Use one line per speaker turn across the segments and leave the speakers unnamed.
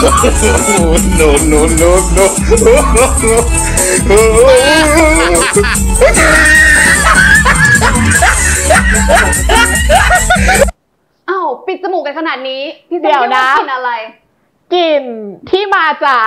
no no no no
อ้าวปิดจมูกกันขนาดนี้พี่ส้ม
เดี๋ยวนะ
กินอะไร
กลิ่นที่มาจาก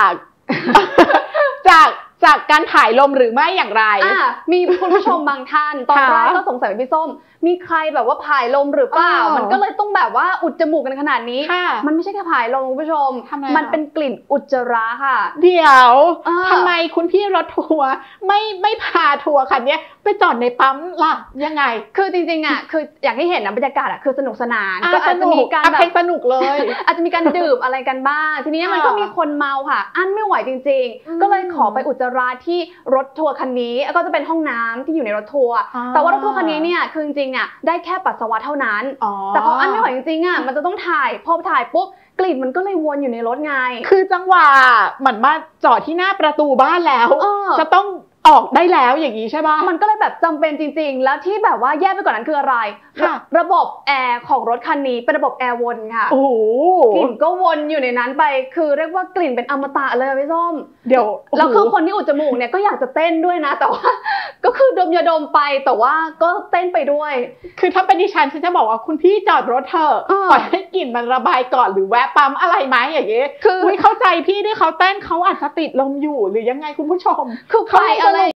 จากการถ่ายลมหรือไม่อย่างไร
มีคุณผู้ชมบางท่านตอนแรกก็สงสัยว่าพี่ส้มมีใครแบบว่าผายลมหรือเปล่ามันก็เลยต้องแบบว่าอุดจมูกกันขนาดนี้มันไม่ใช่แค่ผายลมคุณผู้ชมมันเป็นกลิ่นอุจจาระค่ะ
เดี๋ยวทำไมคุณพี่รถทัวร์ไม่พาทัวร์คันนี้ไปจอดในปั๊มล่ะยังไง
คือจริงๆคืออย่างที่เห็นนะบรรยากาศคือสนุกสนานก็อาจจะมีการ
แบบสนุกเลย
อาจจะมีการดื่มอะไรกันบ้างทีนี้มันก็มีคนเมาค่ะอั้นไม่ไหวจริงๆก็เลยขอไปอุจจาระที่รถทัวร์คันนี้ก็จะเป็นห้องน้ำที่อยู่ในรถทัวร์แต่ว่ารถทัวร์คันนี้เนี่ยคือจริงๆเนี่ยได้แค่ปัสสาวะเท่านั้นแต่พออั้นไม่ไหวจริงๆมันจะต้องถ่ายพอถ่ายปุ๊บกลิ่นมันก็เลยวนอยู่ในรถไง
คือจังหวะเหมือนมาจอดที่หน้าประตูบ้านแล้วจะต้องออกได้แล้วอย่างนี้ใช่ปะ
มันก็เลยแบบจำเป็นจริงๆแล้วที่แบบว่าแย่ไปกว่านั้นคืออะไรระบบแอร์ของรถคันนี้เป็นระบบแอร์วนค่ะ
โอ้
กลิ่นก็วนอยู่ในนั้นไปคือเรียกว่ากลิ่นเป็นอมตะเลยพี่ส้ม
เดี๋ยว
แล้วคือคนที่อุดจมูกเนี่ยก็อยากจะเต้นด้วยนะแต่ว่าก็คือดมยาดมไปแต่ว่าก็เต้นไปด้วย
คือถ้าเป็นดิฉันจะบอกว่าคุณพี่จอดรถเถอะปล่อยให้กลิ่นมันระบายก่อนหรือแวะปั๊มอะไรไหมอย่างเงี้ยคือเข้าใจพี่ที่เขาเต้นเขาอาจจะติดลมอยู่หรือยังไงคุณผู้ชม
คือใครอะไร